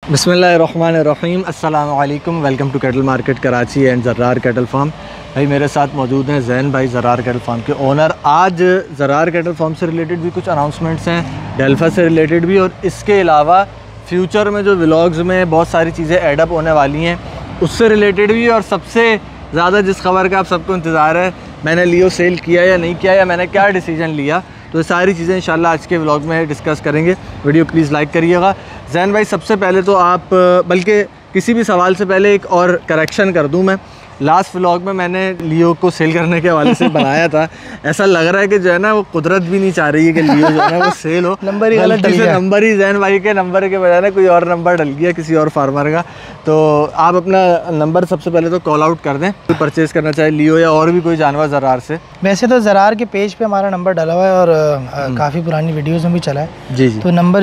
बिस्मिल्लाहिर्रहमानिर्रहीम, अस्सलाम वालेकुम। Welcome to cattle market Karachi and Zarrar cattle farm. भाई मेरे साथ मौजूद हैं ज़ैन भाई, ज़र्रार कैटल फार्म के ओनर। आज ज़र्रार कैटल फार्म से रिलेटेड भी कुछ अनाउंसमेंट्स हैं, डेल्फा से रिलेटेड भी, और इसके अलावा फ्यूचर में जो व्लॉग्स में बहुत सारी चीज़ें एडअप होने वाली हैं उससे रिलेटेड भी। और सबसे ज़्यादा जिस खबर का आप सबको इंतज़ार है, मैंने लियो सेल किया या नहीं किया, या मैंने क्या डिसीजन लिया, तो ये सारी चीज़ें इंशाल्लाह आज के व्लॉग में डिस्कस करेंगे। वीडियो प्लीज़ लाइक करिएगा। ज़ैन भाई, सबसे पहले तो आप, बल्कि किसी भी सवाल से पहले एक और करेक्शन कर दूं मैं। लास्ट व्लॉग में मैंने लियो को सेल करने के हवाले से बनाया था, ऐसा लग रहा है कि जो है ना वो कुदरत भी नहीं चाह रही है कि लियो जो है ना वो सेल हो। नंबर ही गलत डल गया, नंबर ही ज़ैन भाई के नंबर के बजाय ना कोई और नंबर डल गया किसी और फार्मर का। तो आप अपना नंबर सबसे पहले तो कॉल आउट कर दें, कोई परचेज़ करना चाहे लियो या और भी कोई जानवर ज़र्रार से। वैसे तो ज़र्रार के पेज पे हमारा नंबर डला हुआ है और काफ़ी पुरानी वीडियोस में भी चला है जी जी। तो नंबर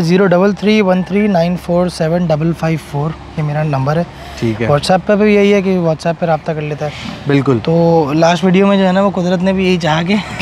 033139475554 ये मेरा नंबर है। ठीक है। व्हाट्सएप पे भी यही है कि व्हाट्सएप पे रब्ता कर लेता है। बिल्कुल। तो लास्ट वीडियो में जो है ना वो कुदरत ने भी यही चाहा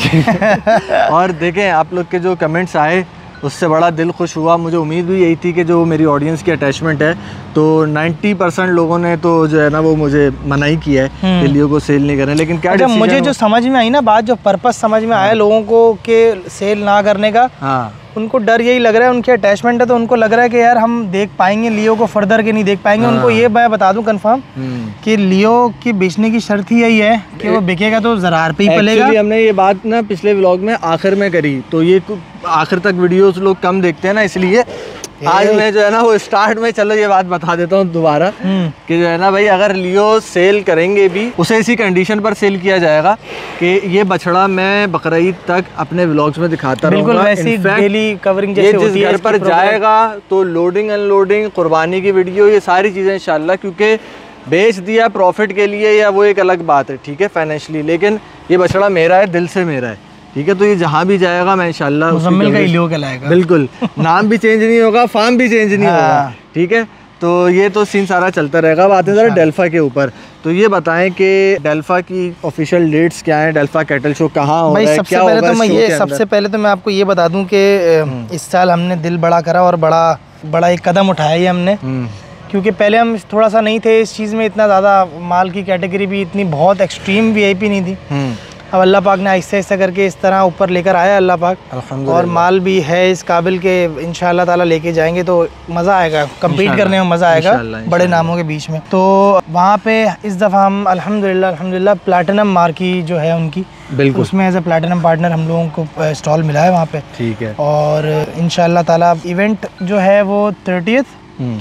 कि और देखें आप लोग के जो कमेंट्स आए उससे बड़ा दिल खुश हुआ। मुझे उम्मीद भी यही थी कि जो मेरी ऑडियंस की अटैचमेंट है, तो 90% लोगों ने तो जो है ना वो मुझे मना ही किया है कि लियो को सेल नहीं करें। लेकिन क्या अच्छा, मुझे जो समझ में आई ना बात, जो पर्पस समझ में आया लोगों को कि सेल ना करने का, हाँ, उनको डर यही लग रहा है, उनकी अटैचमेंट है तो उनको लग रहा है कि यार हम देख पाएंगे लियो को फर्दर के नहीं देख पाएंगे। उनको ये मैं बता दूं कंफर्म कि लियो की बेचने की शर्त ही यही है कि वो बिकेगा तो ज़र्रार पे ही पलेगा। हमने ये बात ना पिछले व्लॉग में आखिर में करी, तो ये आखिर तक वीडियोस लोग कम देखते हैं ना, इसलिए आज मैं जो है ना वो स्टार्ट में चलो ये बात बता देता हूँ दोबारा कि जो है ना भाई, अगर लियो सेल करेंगे भी उसे इसी कंडीशन पर सेल किया जाएगा कि ये बछड़ा मैं बकरीद तक अपने व्लॉग्स में दिखाता रहूँगा। बिल्कुल वैसी डेली कवरिंग जैसे होती है। घर पर जाएगा तो लोडिंग अनलोडिंग, कुर्बानी की वीडियो, ये सारी चीज़ें इंशाल्लाह, क्योंकि बेच दिया प्रॉफिट के लिए या वो एक अलग बात है, ठीक है, फाइनेंशियली, लेकिन ये बछड़ा मेरा है, दिल से मेरा है, ठीक है। तो ये जहाँ भी जाएगा मैं इंशाल्लाह मुज़म्मिल का ही लियो कहलाएगा। बिल्कुल, नाम भी चेंज नहीं होगा, फार्म भी चेंज नहीं होगा, ठीक है। तो ये तो सीन सारा चलता रहेगा। बात है ज़रा डेल्फा के ऊपर, तो ये बताएं कि डेल्फा की ऑफिशियल डेट्स क्या हैं, डेल्फा कैटल शो कहाँ हो रहा है, क्या होगा सबसे पहले तो मैं आपको ये बता दूं कि इस साल हमने दिल बड़ा करा और बड़ा एक कदम उठाया ही हमने, क्योंकि पहले हम थोड़ा सा नहीं थे इस चीज़ में, इतना ज़्यादा माल की कैटेगरी भी इतनी बहुत एक्सट्रीम वीआईपी नहीं थी। अब अल्लाह पाक ने आहिस्ता आहिस्ता करके इस तरह ऊपर लेकर आया अल्लाह पाक, और माल भी है इस काबिल के इंशाल्लाह ताला लेके जाएंगे तो मज़ा आएगा, compete करने में मज़ा आएगा बड़े नामों के बीच में। तो वहाँ पे इस दफ़ा हम अल्हम्दुलिल्लाह प्लैटिनम मार्की जो है उनकी, बिल्कुल उसमें एज ए प्लैटिनम पार्टनर हम लोगों को स्टॉल मिला है वहाँ पे, ठीक है। और इंशाल्लाह ताला इवेंट जो है वो 30th,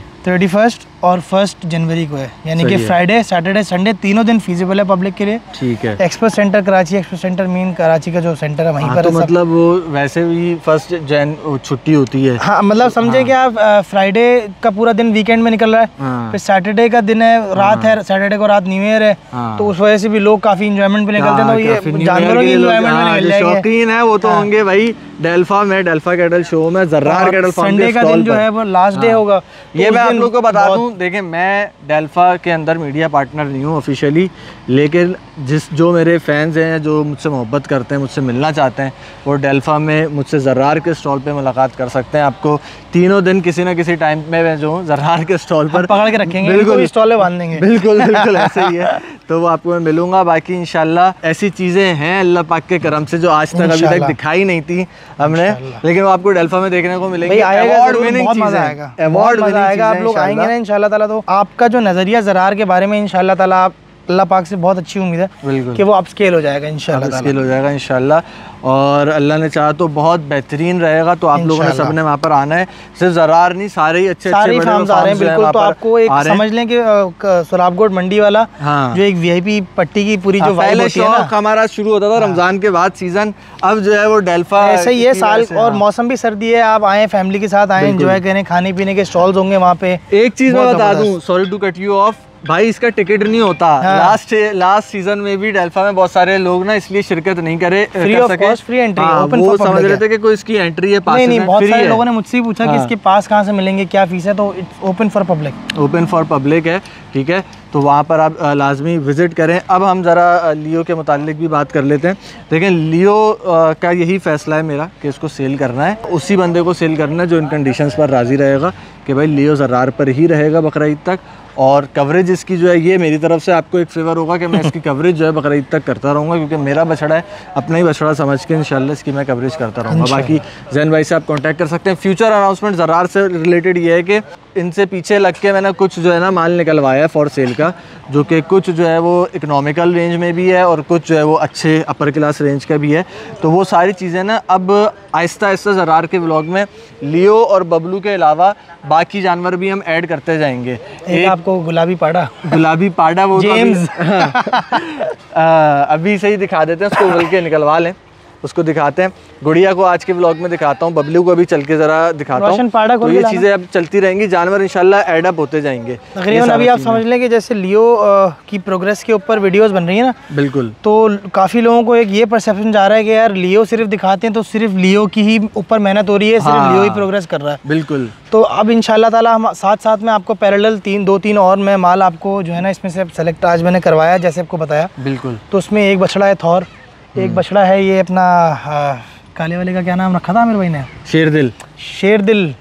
31st और 1 जनवरी को है, यानी कि फ्राइडे सैटरडे संडे तीनों दिन फीजिबल है पब्लिक के लिए, ठीक है। Expo centre Karachi, expo centre main Karachi का जो सेंटर है वहीं पर तो है। मतलब वो वैसे भी 1 जन छुट्टी होती है, हाँ, मतलब समझे कि आप फ्राइडे का पूरा दिन वीकेंड में निकल रहा है, फिर सैटरडे का दिन है, रात है, सैटरडे को रात न्यू ईयर है, तो उस वजह से भी लोग काफी इंजॉयमेंट पे निकलते हैं। तो ये जानवरों की इंजॉयमेंट में निकल जाएंगे, शौकीन है वो तो होंगे भाई डेल्फा में, डेल्फा कैटल शो में, ज़र्रार कैटल फार्म संडे का दिन जो है वो लास्ट डे होगा। ये मैं आप लोग को बता दूं, देखें मैं डेल्फा के अंदर मीडिया पार्टनर नहीं हूँ ऑफिशियली, लेकिन जो मेरे फैंस हैं जो मुझसे मोहब्बत करते हैं, मुझसे मिलना चाहते हैं, वो डेल्फा में मुझसे ज़र्रार के स्टॉल पे मुलाकात कर सकते हैं। आपको तीनों दिन किसी ना किसी टाइम में मैं जो ज़र्रार के स्टॉल पर पकड़ के रखेंगे, बिल्कुल स्टॉल में बांध देंगे, बिल्कुल ऐसे ही है। तो वो आपको मैं मिलूंगा। बाकी इंशाल्लाह ऐसी चीज़ें हैं अल्लाह पाक के करम से जो आज तक अभी तक दिखाई नहीं थी हमने, लेकिन वो आपको डेल्फा में देखने को मिलेंगे। अवार्ड विनिंग चीज़ें आएगा, अवार्ड आएगा, आप लोग आएंगे ना इंशाल्लाह ताला, तो आपका जो नज़रिया ज़र्रार के बारे में इंशाल्लाह ताला अल्लाह पाक से बहुत अच्छी उम्मीद है कि वो अपस्केल हो जाएगा इंशाल्लाह। और अल्लाह ने चाहा तो बहुत बेहतरीन रहेगा। तो आप लोगों ने सबने वहाँ पर आना है, सिर्फ ज़र्रार नहीं, सारे ही अच्छे फार्म्स आ रहे हैं, बिल्कुल। तो आपको एक समझ लें कि सुराबगोट मंडी वाला जो एक वीआईपी पट्टी की पूरी जो वाइब होती है ना, हमारा शुरू होता था रमज़ान के बाद सीजन, अब जो है वो डेल्फा ऐसे ही है साल, और मौसम भी सर्दी है, आप आए फैमिली के साथ आए, एंजॉय करें, खाने पीने के स्टॉल्स होंगे वहाँ पे। एक चीज़ मैं बता दूँ, sorry to cut you off, भाई इसका टिकट नहीं होता। लास्ट सीजन में भी डेल्फा में बहुत सारे लोग ना इसलिए शिरकत नहीं करे, free of cost, free entry, open वो समझ रहे थे कि कोई इसकी एंट्री है, पास नहीं, बहुत सारे लोगों ने मुझसे पूछा कि इसके पास कहाँ से मिलेंगे, क्या फीस है, तो it's open for public, open for public है, ठीक है। तो वहाँ पर आप लाजमी विज़िट करें। अब हम ज़रा लियो के मुतालिक भी बात कर लेते हैं। देखें, लियो का यही फ़ैसला है मेरा कि इसको सेल करना है, उसी बंदे को सेल करना है जो इन कंडीशंस पर राज़ी रहेगा कि भाई लियो ज़र्रार पर ही रहेगा बकरा ईद तक। और कवरेज इसकी जो है, ये मेरी तरफ से आपको एक फेवर होगा कि मैं इसकी कवरेज जो है बकरा ईद तक करता रहूँगा, क्योंकि मेरा बछड़ा है, अपना ही बछड़ा समझ के इंशाल्लाह इसकी मैं कवरेज करता रहूँगा। बाकी जैन भाई से आप कांटेक्ट कर सकते हैं। फ्यूचर अनाउंसमेंट ज़र्रार से रिलेटेड ये है कि इनसे पीछे लग के मैंने कुछ जो है ना माल निकलवाया है फॉर सेल का, जो कि कुछ जो है वो इकोनॉमिकल रेंज में भी है और कुछ जो है वो अच्छे अपर क्लास रेंज का भी है। तो वो सारी चीज़ें ना अब आहिस्ता आहिस्ता ज़र्रार के व्लॉग में लियो और बबलू के अलावा बाकी जानवर भी हम ऐड करते जाएंगे। एक आपको गुलाबी पाड़ा वो जेम्स अभी से ही दिखा देते हैं, उसको बोल के निकलवा लें, उसको दिखाते हैं। गुड़िया को आज के व्लॉग में दिखाता हूँ, बबलू को अभी चल के ज़रा दिखाता हूँ। तो ये चीज़ें अब चलती रहेंगी, जानवर इंशाल्लाह ऐड अप होते जाएंगे। तकरीबन अभी आप समझ लें कि जैसे लियो की प्रोग्रेस के ऊपर वीडियोस बन रही है ना, बिल्कुल, तो काफ़ी लोगों को एक ये परसेप्शन जा रहा है कि यार लियो सिर्फ दिखाते हैं तो सिर्फ लियो की ही ऊपर मेहनत हो रही है, सिर्फ लियो ही प्रोग्रेस कर रहा है। बिल्कुल। तो अब इंशाल्लाह ताला हम साथ साथ में आपको पैरेलल 2-3 और मैं माल आपको जो है ना इसमें से सेलेक्ट आज मैंने करवाया, जैसे आपको बताया। बिल्कुल। तो उसमें एक बछड़ा है थौर, एक बछड़ा है ये अपना काले वाले का क्या नाम रखा था मेरे भाई ने, शेरदिल। शेरदिल,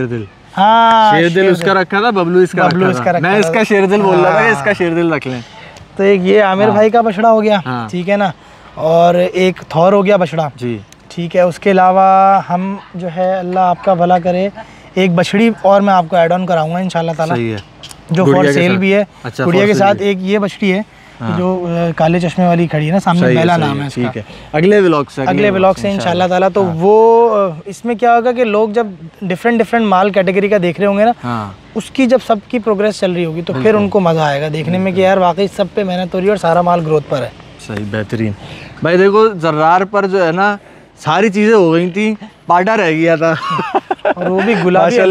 उसका रखा था, बबलू इसका रखा था। मैं इसका शेरदिल बोल रहा था कि इसका शेरदिल रख लें। तो एक ये आमिर भाई का बछड़ा हो गया, ठीक है ना, और एक थौर हो गया बछड़ा जी, ठीक है। उसके अलावा हम जो है अल्लाह आपका भला करे एक बछड़ी और मैं आपको ऐड ऑन कराऊंगा इंशाल्लाह ताला, सही है, जो फॉर सेल भी है। अच्छा, गुड़िया के साथ एक ये बछड़ी है जो काले चश्मे वाली खड़ी है ना सामने, बेला नाम है इसका। ठीक है, अगले व्लॉग से इंशाल्लाह ताला। तो वो इसमें क्या होगा कि लोग जब डिफरेंट माल कैटेगरी का देख रहे होंगे ना, उसकी जब सबकी प्रोग्रेस चल रही होगी तो फिर उनको मज़ा आएगा देखने में कि यार वाकई सब पे मेहनत हो रही है और सारा माल ग्रोथ पर है। सही, बेहतरीन। भाई देखो, ज़र्रार पर जो है ना सारी चीज़ें हो गई थी, पाडा रह गया था और वो भी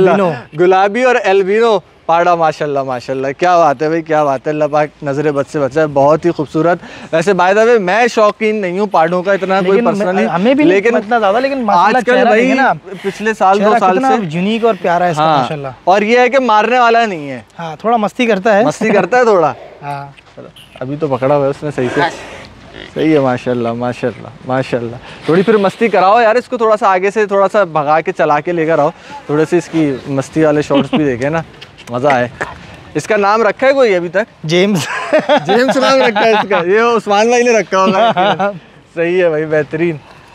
गुलाबी और एल्बिनो पाड़ा। माशाल्लाह माशाल्लाह, क्या बात है भाई, क्या बात है। अल्लाह पाक नजरे बद से बचा है, बहुत ही खूबसूरत। वैसे बाय द वे मैं शौकीन नहीं हूँ पाड़ों का इतना, कोई पर्सनली हमें भी लेकिन इतना ज्यादा, लेकिन आजकल भाई पिछले साल 2 साल से यूनिक और प्यारा है इसका माशाल्लाह। और ये है कि मारने वाला नहीं है, हाँ थोड़ा मस्ती करता है थोड़ा। अभी तो पकड़ा हुआ है उसने सही से, सही है माशाल्लाह माशाल्लाह माशाल्लाह। थोड़ी फिर मस्ती कराओ यार इसको, थोड़ा सा आगे से थोड़ा सा भगा के चला के लेकर आओ, थोड़े से इसकी मस्ती वाले शॉट्स भी देखे ना, मज़ा आए। इसका नाम रखा है कोई अभी तक? जेम्स नाम रखा है इसका, ये उस्मान भाई ने रखा होगा। सही है भाई, बेहतरीन,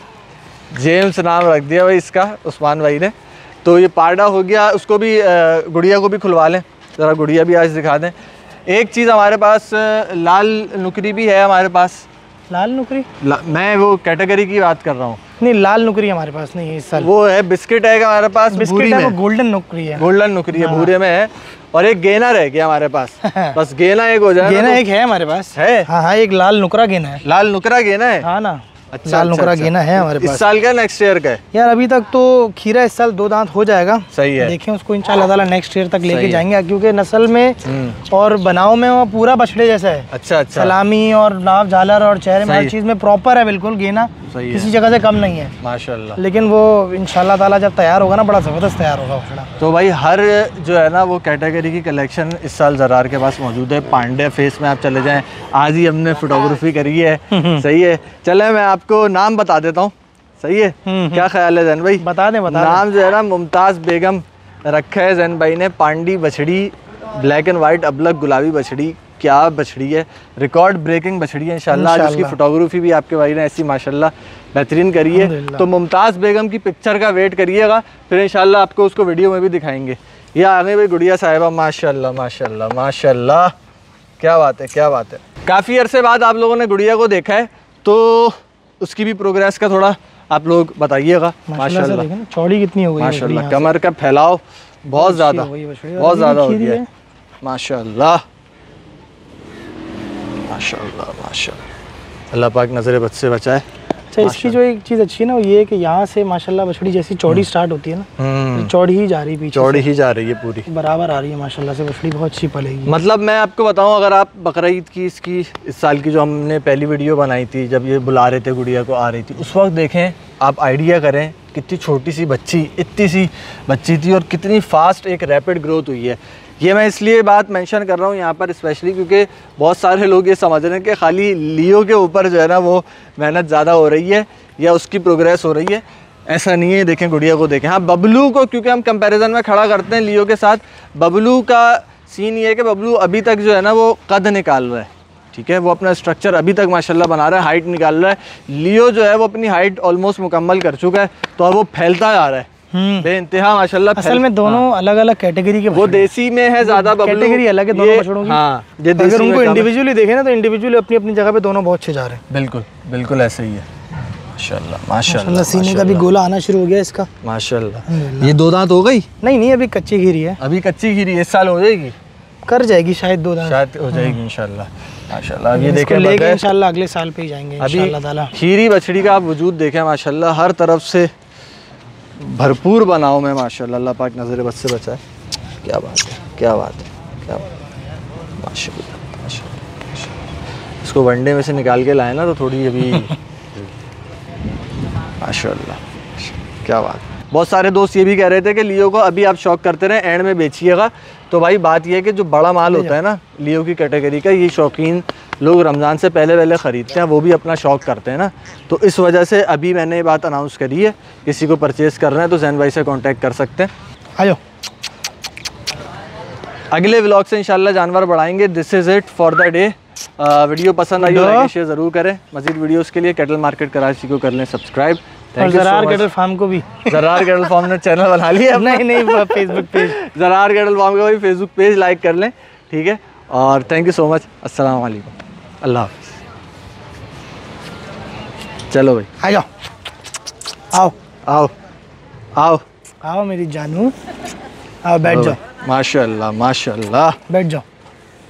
जेम्स नाम रख दिया भाई इसका उस्मान भाई ने। तो ये पारडा हो गया, उसको भी गुड़िया को भी खुलवा लें ज़रा, गुड़िया भी आज दिखा दें। एक चीज़ हमारे पास लाल नुकरी भी है हमारे पास। लाल नुकरी? मैं वो कैटेगरी की बात कर रहा हूँ। नहीं, लाल नुकरी हमारे पास नहीं है इस साल। वो है बिस्किट है हमारे पास, बिस्किट है, वो गोल्डन नुकरी है। गोल्डन नुकरी है, भूरे में है। और एक गेना रह गया हमारे पास, बस गेना एक हो जाए। गेना एक है हमारे पास, है हाँ, एक लाल नुकरा गेना है। लाल नुकरा गेना है, हाँ ना। अच्छा, लाल नुकरा गेना है हमारे पास। इस साल का नेक्स्ट ईयर का है यार? अभी तक तो खीरा इस साल 2 दांत हो जाएगा, सही है। देखें उसको इंशाल्लाह ताला नेक्स्ट ईयर तक लेके जाएंगे, क्योंकि नस्ल में और बनाव में वो पूरा बछड़े जैसा है। अच्छा, सलामी और नाव झालर और चेहरे में हर चीज में प्रॉपर है बिल्कुल, गेना किसी जगह से कम नहीं है माशाल्लाह। लेकिन वो इंशाल्लाह ताला जब तैयार होगा ना, बड़ा जबरदस्त तैयार होगा बछड़ा। तो भाई हर जो है ना वो कैटेगरी की कलेक्शन इस साल ज़र्रार के पास मौजूद है। पांडे फेस में आप चले जाएं, आज ही हमने फोटोग्राफी करी है, सही है। चले मैं आपको नाम बता देता हूँ, सही है? क्या ख्याल है जैन भाई? बता दें। नाम जो है ना मुमताज़ बेगम रखा है जैन भाई ने। पांडी बछड़ी, ब्लैक एंड वाइट अबलग गुलाबी बछड़ी, क्या बछड़ी है, रिकॉर्ड ब्रेकिंग बछड़ी है इंशाल्लाह। आज उसकी फोटोग्राफी भी आपके भाई ने ऐसी माशाल्लाह बेहतरीन करी है। तो मुमताज़ बेगम की पिक्चर का वेट करिएगा, फिर इंशाल्लाह आपको उसको वीडियो में भी दिखाएंगे। ये आ गई भाई गुड़िया साहिबा, माशाल्लाह माशाल्लाह माशाल्लाह, क्या बात है, क्या बात है। काफ़ी अरसे बाद आप लोगों ने गुड़िया को देखा है, तो उसकी भी प्रोग्रेस का थोड़ा आप लोग बताइएगा। माशाल्लाह चौड़ी कितनी हो गई माशाल्लाह, कमर का फैलाव बहुत ज़्यादा हो गया है माशाल्लाह माशाल्लाह माशाल्लाह। अल्लाह पाक नज़र बद से बचाए। अच्छा, इसकी जो एक चीज़ अच्छी है ना वो ये है कि यहाँ से माशाल्लाह बछड़ी जैसी चौड़ी स्टार्ट होती है ना, चौड़ी ही जा रही है, पीछे चौड़ी ही जा रही है पूरी, बराबर आ रही है माशाल्लाह से, बछड़ी बहुत अच्छी पलेगी। मतलब मैं आपको बताऊं, अगर आप बकरा ईद की इसकी इस साल की जो हमने पहली वीडियो बनाई थी, जब ये बुला रहे थे गुड़िया को, आ रही थी, उस वक्त देखें आप, आइडिया करें कितनी छोटी सी बच्ची, इतनी सी बच्ची थी और कितनी फास्ट एक रैपिड ग्रोथ हुई है। ये मैं इसलिए बात मेंशन कर रहा हूँ यहाँ पर स्पेशली क्योंकि बहुत सारे लोग ये समझ रहे हैं कि खाली लियो के ऊपर जो है ना वो मेहनत ज़्यादा हो रही है या उसकी प्रोग्रेस हो रही है, ऐसा नहीं है। देखें गुड़िया को देखें। हाँ, बबलू को क्योंकि हम कंपैरिजन में खड़ा करते हैं लियो के साथ, बबलू का सीन ये है कि बबलू अभी तक जो है ना वो कद निकाल रहा है, ठीक है, वो अपना स्ट्रक्चर अभी तक माशाल्लाह बना रहा है, हाइट निकाल रहा है। लियो जो है वो अपनी हाइट ऑलमोस्ट मुकम्मल कर चुका है, तो अब वो फैलता जा रहा है बेइंतहा माशाल्लाह। असल में दोनों अलग अलग कैटेगरी के, वो देसी में है ज़्यादा, कैटेगरी अलग है दोनों बछड़ों की। हाँ, ये अगर उनको इंडिविजुअली देखें ना तो इंडिविजुअली अपनी अपनी जगह पे दोनों बहुत अच्छे जा रहे हैं। बिल्कुल बिल्कुल ऐसे ही है माशाल्लाह माशाल्लाह। सीने का भी गोला आना शुरू हो गया इसका माशाल्लाह। ये 2 दांत हो गई? नहीं, अभी कच्ची खीरी है, अभी कच्ची खीरी, इस साल हो जाएगी, कर जाएगी शायद 2 दांत, शायद हो जाएगी इंशाल्लाह माशाल्लाह। अब ये देखें लेके इंशाल्लाह अगले साल पे ही जाएंगे इंशाल्लाह ताला। खीरी बछड़ी का आप वजूद देखें माशाल्लाह, हर तरफ से भरपूर बनाओ में माशाल्लाह, अल्लाह पाक नज़र बद से बचाए। क्या बात है, क्या बात है, क्या बात है, माशाल्लाह माशाल्लाह। इसको वनडे में से निकाल के लाए ना तो थोड़ी अभी माशाल्लाह, क्या बात। बहुत सारे दोस्त ये भी कह रहे थे कि लियो को अभी आप शौक करते रहें, एंड में बेचिएगा। तो भाई बात ये है कि जो बड़ा माल होता है ना लियो की कैटेगरी का, ये शौकीन लोग रमज़ान से पहले ख़रीदते हैं, वो भी अपना शौक़ करते हैं ना, तो इस वजह से अभी मैंने ये बात अनाउंस करी है, किसी को परचेज़ करना है तो जैन भाई से कांटेक्ट कर सकते हैं। आयो, अगले व्लॉग से इंशाल्लाह जानवर बढ़ाएंगे। This is it for the day. Video पसंद आई हो लाइक शेयर ज़रूर करें। मज़ीद वीडियोज़ के लिए कैटल मार्केट कराची को कर लें सब्सक्राइब। और ज़रार कैटल फार्म को भी, ज़रार कैटल फार्म ने चैनल बना लिया। नहीं Facebook page, Zarar cattle farm का भी फेसबुक पेज लाइक कर लें, ठीक है। और थैंक यू सो मच। अस्सलाम वालेकुम, अल्लाह हाफ़िज़। चलो भाई, आ जाओ, आओ आओ आओ आओ मेरी जानू, आओ बैठ जाओ। माशाल्लाह माशाल्लाह, बैठ जाओ।